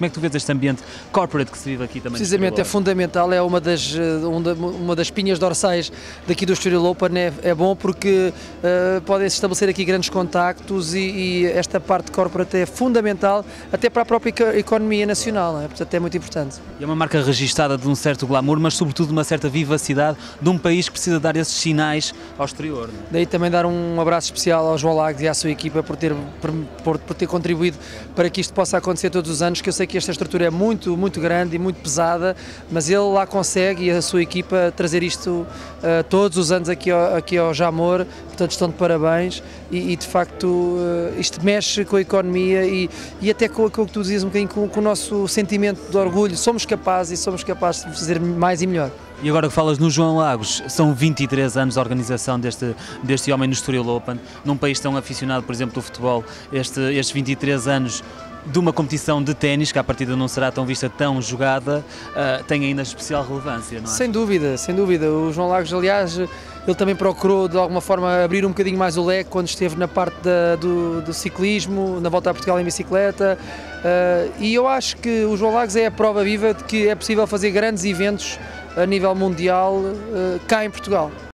Como é que tu vês este ambiente corporate que se vive aqui também? Precisamente, é fundamental, é uma das espinhas dorsais daqui do Estoril Open, é bom porque podem-se estabelecer aqui grandes contactos e esta parte corporate é fundamental até para a própria economia nacional, não é? Portanto é muito importante. E é uma marca registada de um certo glamour, mas sobretudo de uma certa vivacidade de um país que precisa dar esses sinais ao exterior. Não é? Daí também dar um abraço especial ao João Lagos e à sua equipa por ter contribuído para que isto possa acontecer todos os anos, que eu sei que esta estrutura é muito grande e muito pesada, mas ele lá consegue, e a sua equipa, trazer isto todos os anos aqui ao Jamor, portanto estão de parabéns e de facto isto mexe com a economia e até com aquilo que tu dizias um bocadinho, com o nosso sentimento de orgulho, somos capazes de fazer mais e melhor. E agora que falas no João Lagos, são 23 anos de organização deste homem no Estoril Open, num país tão aficionado, por exemplo, do futebol, estes 23 anos de uma competição de ténis, que à partida não será tão vista, tão jogada, tem ainda especial relevância, não é? Sem dúvida, sem dúvida. O João Lagos, aliás, ele também procurou de alguma forma abrir um bocadinho mais o leque quando esteve na parte do ciclismo, na Volta a Portugal em bicicleta, e eu acho que o João Lagos é a prova viva de que é possível fazer grandes eventos a nível mundial cá em Portugal.